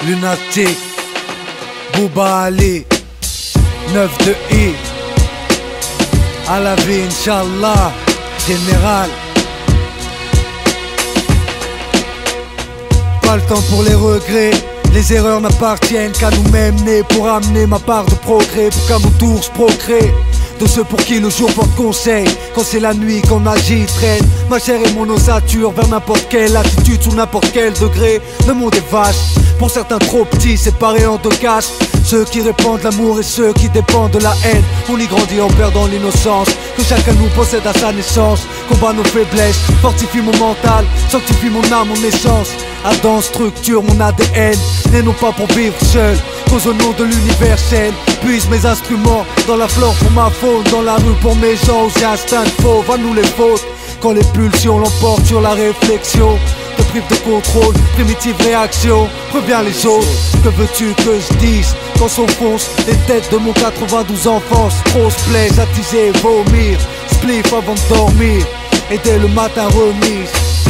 Lunatic, Bouba Ali, 9 de I, à la vie, Inch'Allah, général. Pas le temps pour les regrets, les erreurs n'appartiennent qu'à nous-mêmes, nés pour amener ma part de progrès, pour qu'à mon tour je procrée. De ceux pour qui le jour porte conseil, quand c'est la nuit qu'on agit, traîne ma chair et mon ossature vers n'importe quelle attitude, sous n'importe quel degré. Le monde est vaste, pour certains trop petits, séparés en deux castes. Ceux qui répandent l'amour et ceux qui dépendent de la haine. On y grandit en perdant l'innocence que chacun nous possède à sa naissance. Combat nos faiblesses, fortifie mon mental, sanctifie mon âme, mon essence. Adam structure mon ADN, né non pas pour vivre seul, cause au nom de l'universel. Puise mes instruments dans la flore pour ma faune, dans la rue pour mes gens, j'ai instinct de fauve, à nous les fautes. Quand les pulsions l'emportent sur la réflexion, te prive de contrôle, primitive réaction, préviens les autres. Que veux-tu que je dise quand s'enfoncent les têtes de mon 92 enfance? Trop se plaise, attiser, vomir, spliff avant de dormir, et dès le matin remise.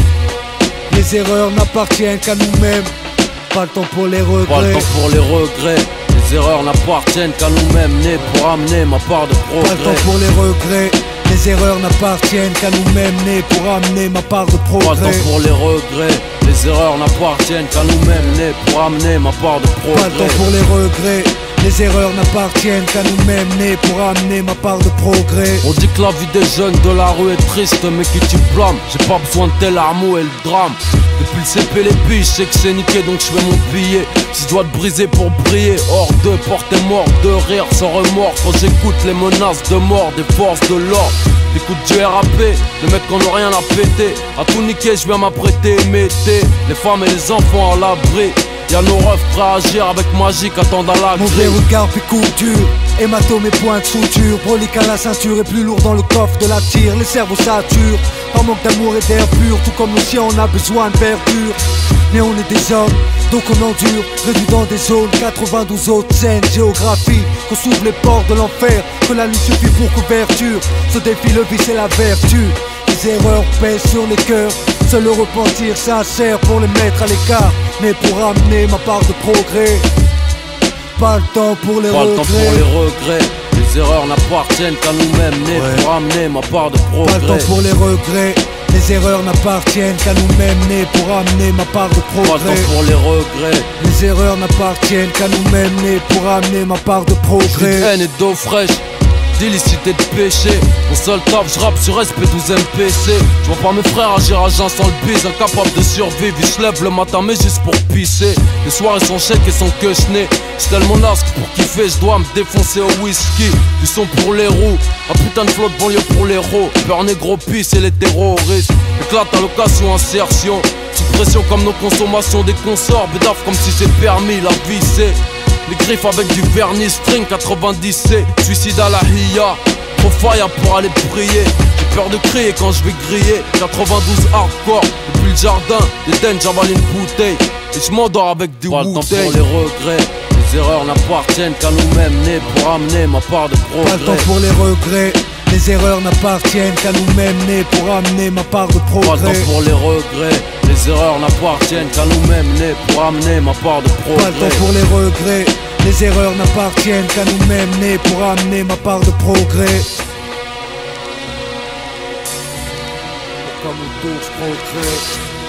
Les erreurs n'appartiennent qu'à nous-mêmes, pas le temps pour les regrets. Pas le temps pour les regrets, les erreurs n'appartiennent qu'à nous-mêmes, nés pour amener ma part de progrès. Pas le temps pour les regrets, les erreurs n'appartiennent qu'à nous-mêmes, nés pour amener ma part de progrès. Pas le temps pour les regrets, les erreurs n'appartiennent qu'à nous-mêmes, nés pour amener ma part de progrès. Pas le temps pour les regrets, les erreurs n'appartiennent qu'à nous-mêmes, nés pour amener ma part de progrès. On dit que la vie des jeunes de la rue est triste, mais qui tu blâmes? J'ai pas besoin de tel armeau et le drame. Depuis le CP les billes, je sais que c'est niqué donc je fais mon billet. Si je dois te briser pour briller, hors de portée mort, de rire sans remords. Quand j'écoute les menaces de mort des forces de l'ordre, j'écoute du RAP, les mecs qu'on n'a rien à péter. À tout niquer, je viens m'apprêter, mettez les femmes et les enfants à l'abri. Y'a nos refs prêts à agir avec magie qu'attendent à la Mauvais regard puis couture, hématome et points de suture, brolique à la ceinture et plus lourd dans le coffre de la tire. Les cerveaux saturent, par manque d'amour et d'air pur, tout comme le chien on a besoin de verdure. Mais on est des hommes, donc on endure, réduit dans des zones, 92 autres scènes, géographie, qu'on s'ouvre les portes de l'enfer, que la nuit suffit pour couverture. Ce défi, le vice et la vertu, les erreurs pèsent sur les cœurs, seul le repentir sincère pour les mettre à l'écart, mais pour amener ma part de progrès. Pas le temps pour les regrets. Pas le temps pour les regrets, les erreurs n'appartiennent qu'à nous-mêmes, nés pour amener ma part de progrès. Pas le temps pour les regrets, les erreurs n'appartiennent qu'à nous-mêmes, nés pour amener ma part de progrès. Pas le temps pour les regrets, les erreurs n'appartiennent qu'à nous-mêmes, nés pour amener ma part de progrès. Haine et d'eau fraîche, d'illicité de péché. Mon seul taf, j'rappe sur SP12 MPC. J'vois pas mes frères agir à jeun sans le bise, incapable de survivre. Ils se lèvent le matin mais juste pour pisser. Les soirées sont chèques et sont quechenées. J't'aime mon asque pour kiffer, j'dois me défoncer au whisky. Du son pour les roues, un putain de flotte banlieue pour les héros. Peur négro pisse et les terroristes éclate à l'occasion, insertion. Sous pression comme nos consommations des consorts. Bédaf comme si c'est permis, la vie c'est les griffes avec du vernis string 90C, suicide à la hiya. Trop fire pour aller prier. J'ai peur de crier quand je vais griller. 92 hardcore, depuis le jardin d'Eden j'avale une bouteille et je m'endors avec du Wu-Tang. Pas le temps pour les regrets, les erreurs n'appartiennent qu'à nous-mêmes, nés pour amener ma part de progrès. Pas le temps pour les regrets, les erreurs n'appartiennent qu'à nous-mêmes, nés pour amener ma part de progrès. Pas le temps pour les regrets, les erreurs n'appartiennent qu'à nous-mêmes, nés pour amener ma part de progrès. Pas le temps pour les regrets, les erreurs n'appartiennent qu'à nous-mêmes, nés pour amener ma part de progrès. Pour qu'à mon tour je progresse.